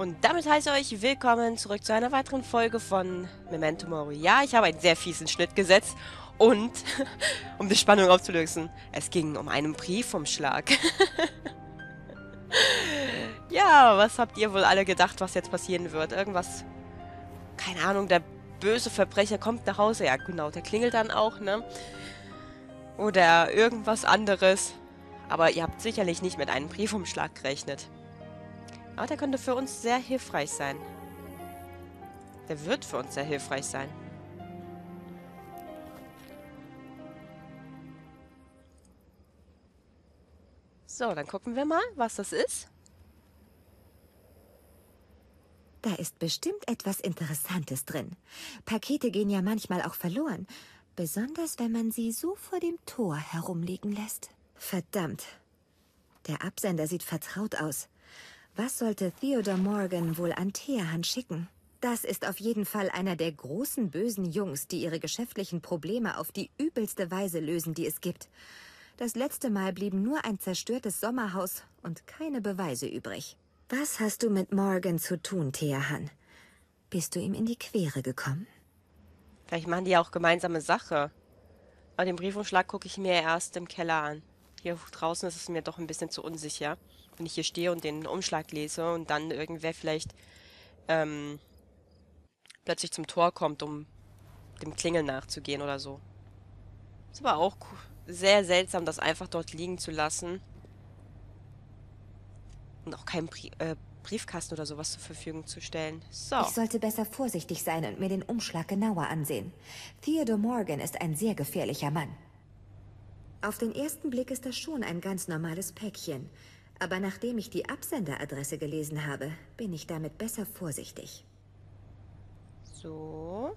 Und damit heiße ich euch willkommen zurück zu einer weiteren Folge von Memento Mori. Ja, ich habe einen sehr fiesen Schnitt gesetzt und, um die Spannung aufzulösen, es ging um einen Briefumschlag. Ja, was habt ihr wohl alle gedacht, was jetzt passieren wird? Irgendwas, keine Ahnung, der böse Verbrecher kommt nach Hause. Ja, genau, der klingelt dann auch, ne? Oder irgendwas anderes. Aber ihr habt sicherlich nicht mit einem Briefumschlag gerechnet. Aber der könnte für uns sehr hilfreich sein. Der wird für uns sehr hilfreich sein. So, dann gucken wir mal, was das ist. Da ist bestimmt etwas Interessantes drin. Pakete gehen ja manchmal auch verloren. Besonders, wenn man sie so vor dem Tor herumliegen lässt. Verdammt. Der Absender sieht vertraut aus. Was sollte Theodore Morgan wohl an Teahan schicken? Das ist auf jeden Fall einer der großen bösen Jungs, die ihre geschäftlichen Probleme auf die übelste Weise lösen, die es gibt. Das letzte Mal blieben nur ein zerstörtes Sommerhaus und keine Beweise übrig. Was hast du mit Morgan zu tun, Teahan? Bist du ihm in die Quere gekommen? Vielleicht machen die ja auch gemeinsame Sache. Aber den Briefumschlag gucke ich mir erst im Keller an. Hier draußen ist es mir doch ein bisschen zu unsicher, wenn ich hier stehe und den Umschlag lese und dann irgendwer vielleicht plötzlich zum Tor kommt, um dem Klingeln nachzugehen oder so. Ist aber auch sehr seltsam, das einfach dort liegen zu lassen. Und auch keinen Briefkasten oder sowas zur Verfügung zu stellen. So. Ich sollte besser vorsichtig sein und mir den Umschlag genauer ansehen. Theodore Morgan ist ein sehr gefährlicher Mann. Auf den ersten Blick ist das schon ein ganz normales Päckchen. Aber nachdem ich die Absenderadresse gelesen habe, bin ich damit besser vorsichtig. So.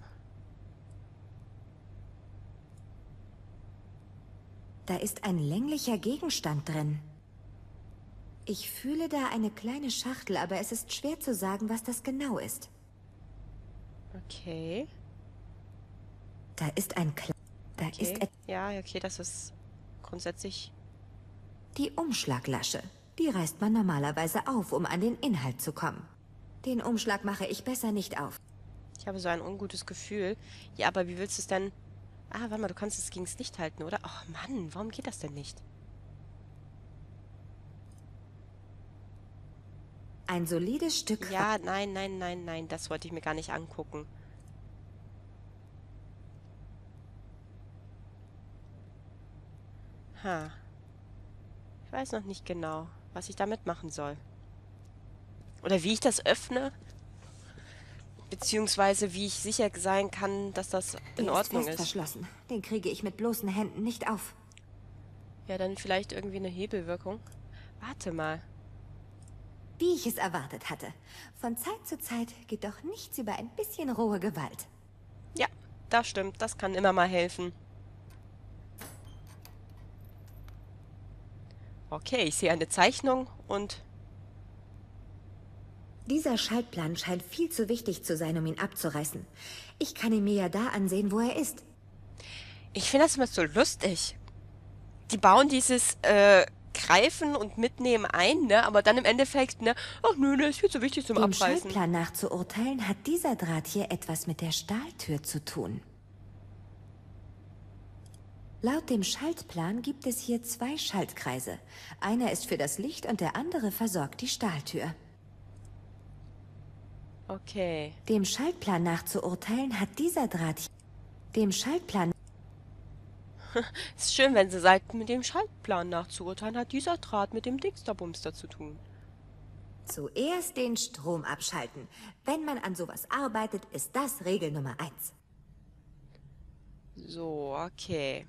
Da ist ein länglicher Gegenstand drin. Ich fühle da eine kleine Schachtel, aber es ist schwer zu sagen, was das genau ist. Okay. Da ist ein Okay. Ja, okay, das ist grundsätzlich... Die Umschlaglasche. Die reißt man normalerweise auf, um an den Inhalt zu kommen. Den Umschlag mache ich besser nicht auf. Ich habe so ein ungutes Gefühl. Ja, aber wie willst du es denn... Ah, warte mal, du kannst es gegens Licht halten, oder? Ach Mann, warum geht das denn nicht? Ein solides Stück... Ja, nein, nein, nein, nein, das wollte ich mir gar nicht angucken. Ha. Ich weiß noch nicht genau, was ich damit machen soll. Oder wie ich das öffne. Beziehungsweise wie ich sicher sein kann, dass das in Ordnung fest ist. verschlossen. Den kriege ich mit bloßen Händen nicht auf. Ja, dann vielleicht irgendwie eine Hebelwirkung. Warte mal. Wie ich es erwartet hatte. Von Zeit zu Zeit geht doch nichts über ein bisschen rohe Gewalt. Ja, das stimmt. Das kann immer mal helfen. Okay, ich sehe eine Zeichnung und... Dieser Schaltplan scheint viel zu wichtig zu sein, um ihn abzureißen. Ich kann ihn mir ja da ansehen, wo er ist. Ich finde das immer so lustig. Die bauen dieses Greifen und Mitnehmen ein, ne? Aber dann im Endeffekt, ne? Ach nö, das ist viel zu wichtig zum Dem Abreißen. Schaltplan nach zu urteilen, hat dieser Draht hier etwas mit der Stahltür zu tun. Laut dem Schaltplan gibt es hier 2 Schaltkreise. Einer ist für das Licht und der andere versorgt die Stahltür. Okay. Dem Schaltplan nach zu urteilen, hat dieser Draht hier... Dem Schaltplan... Ist schön, wenn sie sagt, mit dem Schaltplan nachzuurteilen, hat dieser Draht mit dem Dingsterbumster zu tun. Zuerst den Strom abschalten. Wenn man an sowas arbeitet, ist das Regel Nummer 1. So, okay.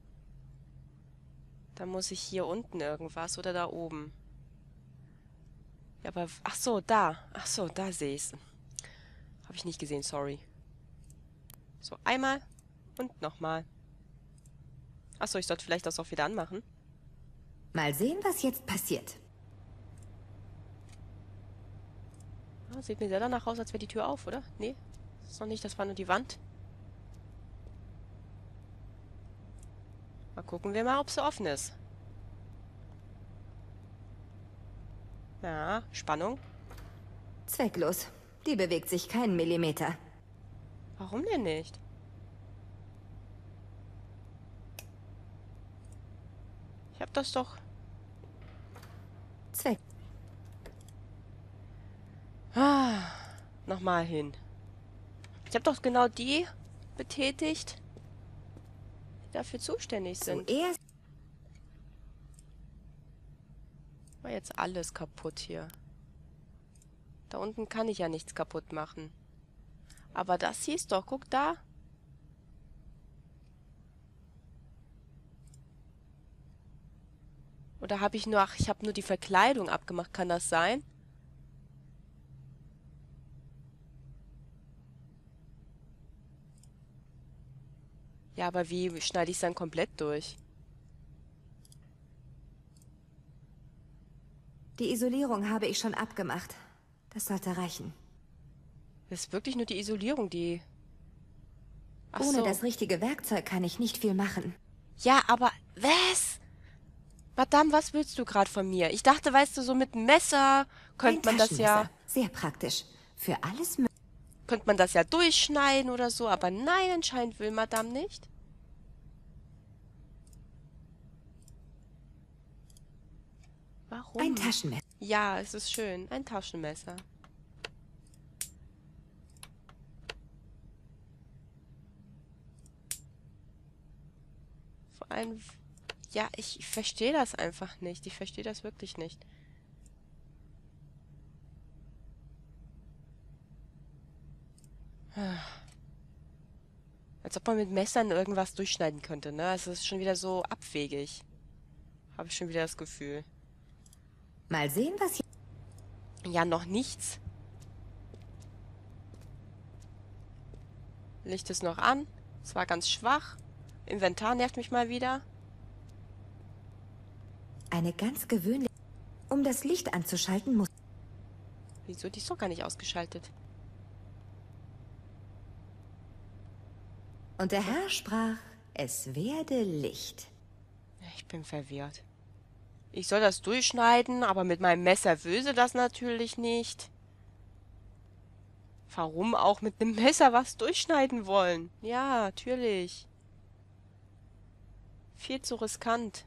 Dann muss ich hier unten irgendwas oder da oben. Ja, aber... Ach so, da. Ach so, da sehe ich es. Habe ich nicht gesehen, sorry. So, einmal und nochmal. Ach so, ich sollte vielleicht das auch wieder anmachen. Mal sehen, was jetzt passiert. Ah, sieht mir sehr danach aus, als wäre die Tür auf, oder? Nee, das ist noch nicht, das war nur die Wand. Mal gucken wir mal, ob sie offen ist. Ja, Spannung. Zwecklos. Die bewegt sich keinen Millimeter. Warum denn nicht? Ich hab das doch... Zweck. Ah, nochmal hin. Ich habe doch genau die betätigt, die dafür zuständig sind. Zuerst. War jetzt alles kaputt hier. Da unten kann ich ja nichts kaputt machen. Aber das hieß doch, guck da. Oder habe ich nur, ach, ich habe nur die Verkleidung abgemacht, kann das sein? Ja, aber wie schneide ich es dann komplett durch? Die Isolierung habe ich schon abgemacht. Das sollte reichen. Das ist wirklich nur die Isolierung, die... Ach Ohne so. das richtige Werkzeug kann ich nicht viel machen. Ja, aber was? Madame, was willst du gerade von mir? Ich dachte, weißt du, so mit einem Messer könnte man das ja... Sehr praktisch. Für alles Könnte man das ja durchschneiden oder so, aber nein, anscheinend will Madame nicht. Warum? Ein Taschenmesser. Ja, es ist schön. Ein Taschenmesser. Vor allem... Ja, ich verstehe das einfach nicht. Ich verstehe das wirklich nicht. Als ob man mit Messern irgendwas durchschneiden könnte, ne? Es ist schon wieder so abwegig. Habe ich schon wieder das Gefühl. Mal sehen, was hier... Ja, noch nichts. Licht ist noch an. Es war ganz schwach. Inventar nervt mich mal wieder. Eine ganz gewöhnliche... Um das Licht anzuschalten, muss... Wieso? Die ist doch gar nicht ausgeschaltet. Und der Herr sprach, es werde Licht. Ich bin verwirrt. Ich soll das durchschneiden, aber mit meinem Messer will sie das natürlich nicht. Warum auch mit einem Messer was durchschneiden wollen? Ja, natürlich. Viel zu riskant.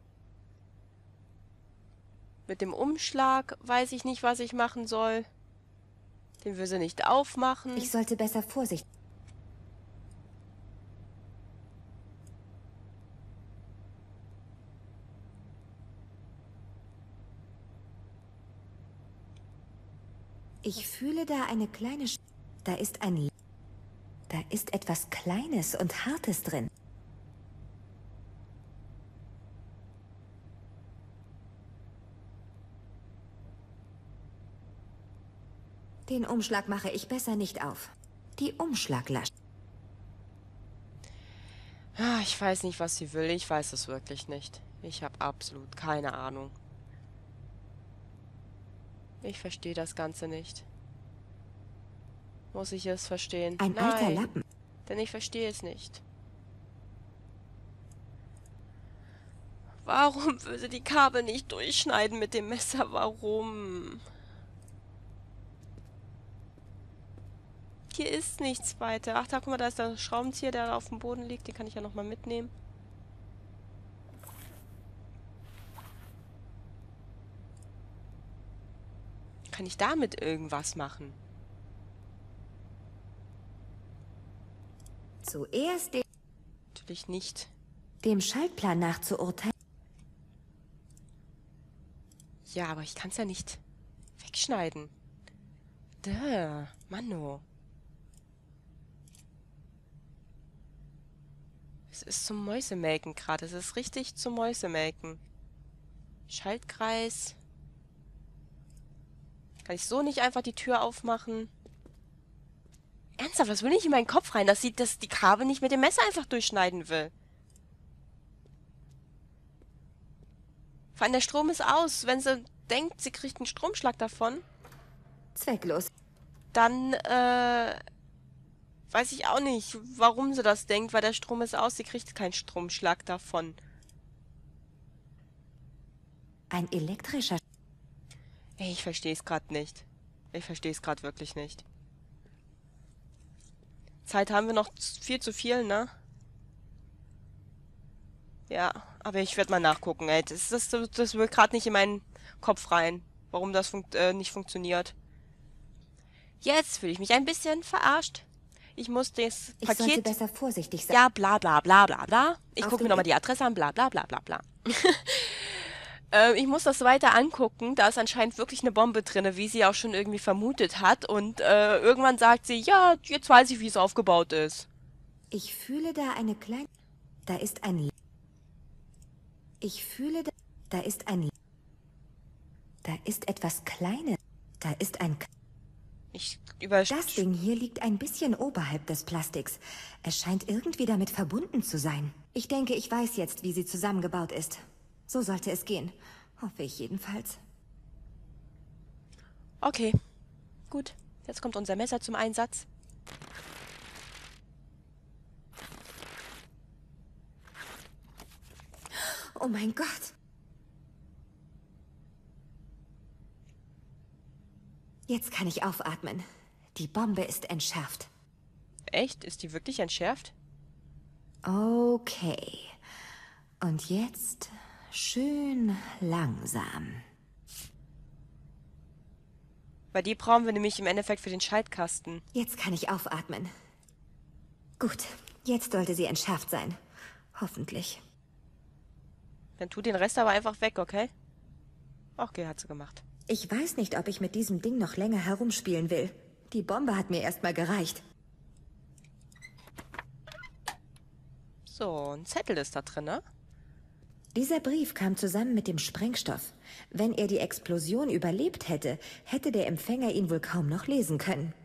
Mit dem Umschlag weiß ich nicht, was ich machen soll. Den will sie nicht aufmachen. Ich sollte besser vorsichtig... Ich fühle da eine kleine... Da ist ein... Da ist etwas Kleines und Hartes drin. Den Umschlag mache ich besser nicht auf. Die Umschlaglasche. Ah, ich weiß nicht, was sie will. Ich weiß es wirklich nicht. Ich habe absolut keine Ahnung. Ich verstehe das Ganze nicht. Muss ich es verstehen? Ein alter Lappen. Denn ich verstehe es nicht. Warum will sie die Kabel nicht durchschneiden mit dem Messer? Warum? Hier ist nichts weiter. Ach, da, guck mal, da ist der Schraubenzieher, der auf dem Boden liegt. Den kann ich ja nochmal mitnehmen. Kann ich damit irgendwas machen? Zuerst Natürlich nicht. dem Schaltplan nach zu urteilen. Ja, aber ich kann es ja nicht wegschneiden. Da, Manno. Es ist zum Mäusemelken gerade. Es ist richtig zum Mäusemelken. Schaltkreis. Kann ich so nicht einfach die Tür aufmachen? Ernsthaft, was will nicht in meinen Kopf rein, dass sie die Kabel nicht mit dem Messer einfach durchschneiden will? Vor allem der Strom ist aus. Wenn sie denkt, sie kriegt einen Stromschlag davon, Zwecklos. dann, weiß ich auch nicht, warum sie das denkt, weil der Strom ist aus, sie kriegt keinen Stromschlag davon. Ein elektrischer... Ey, ich verstehe es gerade nicht. Ich verstehe es gerade wirklich nicht. Zeit haben wir noch viel zu viel, ne? Ja, aber ich werde mal nachgucken, ey. Das will gerade nicht in meinen Kopf rein, warum das nicht funktioniert. Jetzt fühle ich mich ein bisschen verarscht. Ich muss das Ich sollte Paket... besser vorsichtig sein. Ja, bla bla bla bla bla. Ich Auf gucke mir dem nochmal die Adresse an, bla bla bla bla bla. Ich muss das weiter angucken. Da ist anscheinend wirklich eine Bombe drinne, wie sie auch schon irgendwie vermutet hat. Und irgendwann sagt sie, ja, jetzt weiß ich, wie es aufgebaut ist. Ich fühle da eine kleine... Da ist ein... Ich fühle da... Da ist ein... Da ist etwas Kleines. Da ist ein... Das Ding hier liegt ein bisschen oberhalb des Plastiks. Es scheint irgendwie damit verbunden zu sein. Ich denke, ich weiß jetzt, wie sie zusammengebaut ist. So sollte es gehen. Hoffe ich jedenfalls. Okay, gut. Jetzt kommt unser Messer zum Einsatz. Oh mein Gott! Jetzt kann ich aufatmen. Die Bombe ist entschärft. Echt? Ist die wirklich entschärft? Okay. Und jetzt schön langsam. Weil die brauchen wir nämlich im Endeffekt für den Schaltkasten. Jetzt kann ich aufatmen. Gut, jetzt sollte sie entschärft sein. Hoffentlich. Dann tu den Rest aber einfach weg, okay? Okay, hat sie gemacht. Ich weiß nicht, ob ich mit diesem Ding noch länger herumspielen will. Die Bombe hat mir erstmal gereicht. So, ein Zettel ist da drin, ne? Dieser Brief kam zusammen mit dem Sprengstoff. Wenn er die Explosion überlebt hätte, hätte der Empfänger ihn wohl kaum noch lesen können.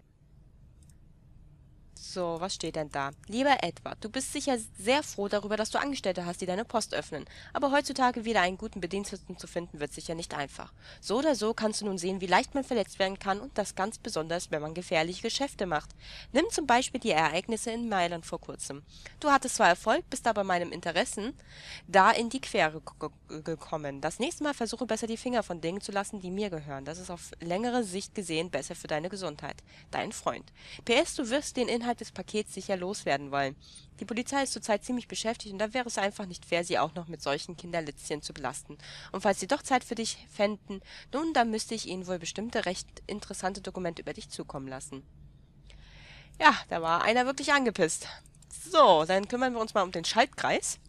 So, was steht denn da? Lieber Edward, du bist sicher sehr froh darüber, dass du Angestellte hast, die deine Post öffnen. Aber heutzutage wieder einen guten Bediensteten zu finden, wird sicher nicht einfach. So oder so kannst du nun sehen, wie leicht man verletzt werden kann und das ganz besonders, wenn man gefährliche Geschäfte macht. Nimm zum Beispiel die Ereignisse in Mailand vor kurzem. Du hattest zwar Erfolg, bist aber meinem Interessen da in die Quere gekommen. Das nächste Mal versuche besser die Finger von Dingen zu lassen, die mir gehören. Das ist auf längere Sicht gesehen besser für deine Gesundheit. Dein Freund. PS, du wirst den Inhalt des Pakets sicher loswerden wollen. Die Polizei ist zurzeit ziemlich beschäftigt und da wäre es einfach nicht fair, sie auch noch mit solchen Kinderlitzchen zu belasten. Und falls sie doch Zeit für dich fänden, nun, dann müsste ich ihnen wohl bestimmte recht interessante Dokumente über dich zukommen lassen. Ja, da war einer wirklich angepisst. So, dann kümmern wir uns mal um den Schaltkreis.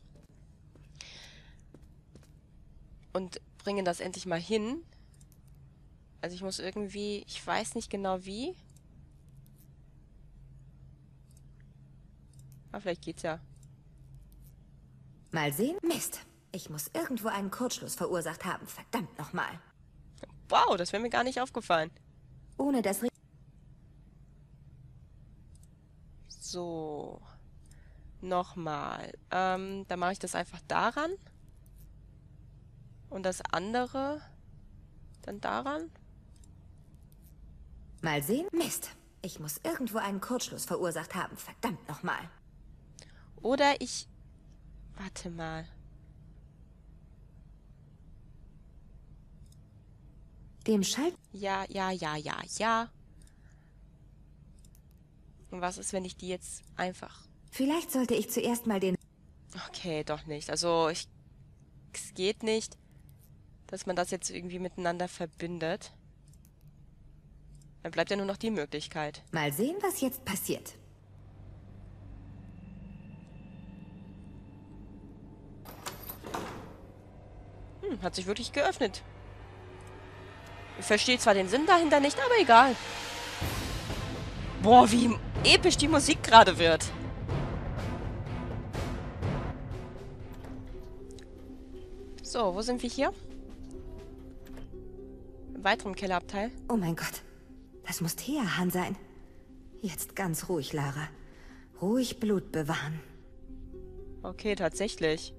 Und bringen das endlich mal hin. Also ich muss irgendwie, ich weiß nicht genau wie. Aber vielleicht geht's ja. Mal sehen. Mist. Ich muss irgendwo einen Kurzschluss verursacht haben. Verdammt nochmal. Wow, das wäre mir gar nicht aufgefallen. Ohne das... So. Nochmal. Dann mache ich das einfach daran. Und das andere dann daran. Mal sehen. Mist. Ich muss irgendwo einen Kurzschluss verursacht haben. Verdammt nochmal. Oder ich... Warte mal. Dem Schalt... Ja, ja, ja, ja, ja. Und was ist, wenn ich die jetzt einfach... Vielleicht sollte ich zuerst mal den... Okay, doch nicht. Also, es geht nicht, dass man das jetzt irgendwie miteinander verbindet. Dann bleibt ja nur noch die Möglichkeit. Mal sehen, was jetzt passiert. Hat sich wirklich geöffnet. Ich verstehe zwar den Sinn dahinter nicht, aber egal. Boah, wie episch die Musik gerade wird. So, wo sind wir hier? Im weiteren Kellerabteil. Oh mein Gott. Das muss Teahan sein. Jetzt ganz ruhig, Lara. Ruhig Blut bewahren. Okay, tatsächlich.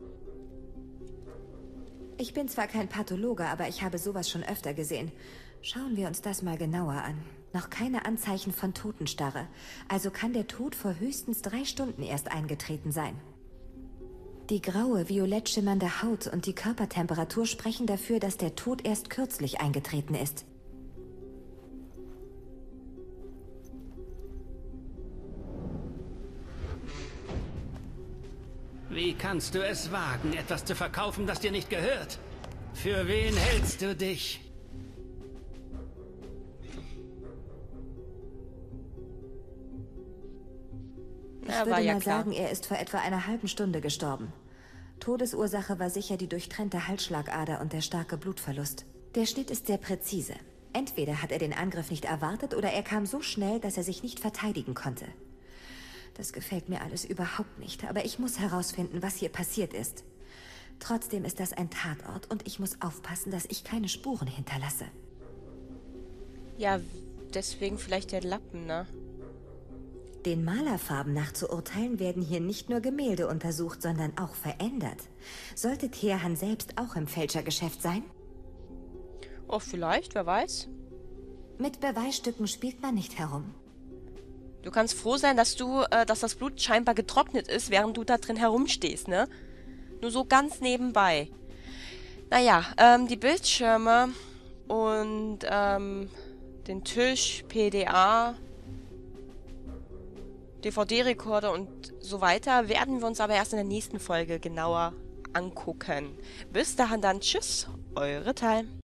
Ich bin zwar kein Pathologe, aber ich habe sowas schon öfter gesehen. Schauen wir uns das mal genauer an. Noch keine Anzeichen von Totenstarre. Also kann der Tod vor höchstens 3 Stunden erst eingetreten sein. Die graue, violett schimmernde Haut und die Körpertemperatur sprechen dafür, dass der Tod erst kürzlich eingetreten ist. Wie kannst du es wagen, etwas zu verkaufen, das dir nicht gehört? Für wen hältst du dich? Ich würde mal sagen, er ist vor etwa einer halben Stunde gestorben. Todesursache war sicher die durchtrennte Halsschlagader und der starke Blutverlust. Der Schnitt ist sehr präzise. Entweder hat er den Angriff nicht erwartet oder er kam so schnell, dass er sich nicht verteidigen konnte. Das gefällt mir alles überhaupt nicht, aber ich muss herausfinden, was hier passiert ist. Trotzdem ist das ein Tatort und ich muss aufpassen, dass ich keine Spuren hinterlasse. Ja, deswegen vielleicht der Lappen, ne? Den Malerfarben nach zu urteilen, werden hier nicht nur Gemälde untersucht, sondern auch verändert. Sollte Tehan selbst auch im Fälschergeschäft sein? Oh, vielleicht, wer weiß. Mit Beweisstücken spielt man nicht herum. Du kannst froh sein, dass das Blut scheinbar getrocknet ist, während du da drin herumstehst, ne? Nur so ganz nebenbei. Naja, die Bildschirme und den Tisch, PDA, DVD-Rekorder und so weiter werden wir uns aber erst in der nächsten Folge genauer angucken. Bis dahin dann, tschüss, eure Tal.